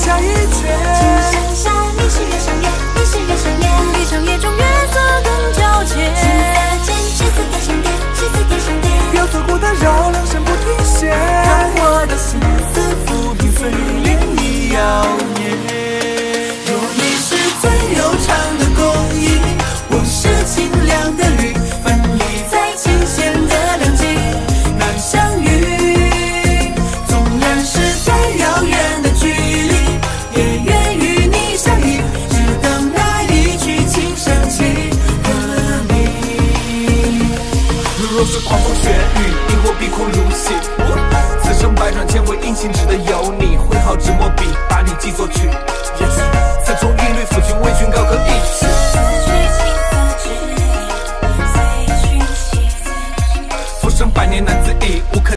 下一卷。 请想象你是月上月，你是月上月，一场夜中月色更皎洁。青色间赤色天上蝶，赤色天上蝶， 有错过的绕梁声不停歇， 让我的心思抚平岁月已摇曳。 若你是最悠长的公益， 我是清凉的雨，分离在琴弦的两极，难相遇。纵然是再遥远的距离，也愿与你相依，只等那一曲琴声起和你。 若是狂风雪雨，你或必哭如洗。此生百转千回，阴晴只得有你。挥毫纸墨笔，把你记作曲。此从一律抚君为君高歌一曲。浮生百年难自已，无可